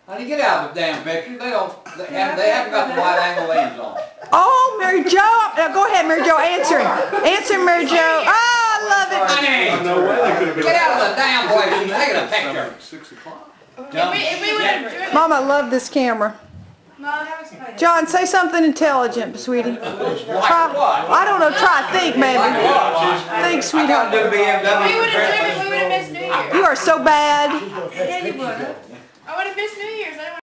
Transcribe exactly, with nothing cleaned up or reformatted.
How do you get out of the damn picture? They don't. They, have, they haven't got the wide angle lens on. Oh, Mary Jo. Now go ahead, Mary Jo. Answer him. Answer, Mary Jo. Oh, I love it. Honey, No way they could have been. get out of the damn place. She's taking a picture. Six o'clock. If we, if we would have driven. Mom, I love this camera. Mom, that was funny. John, say something intelligent, sweetie. Like Try, what? I don't know. Try. Think, maybe. Like what? Think, I sweetheart. gotta do B M If W we for would have driven, Christmas. we would have missed New Year's. You are so bad. Yeah, you would have. I would have missed New Year's. I didn't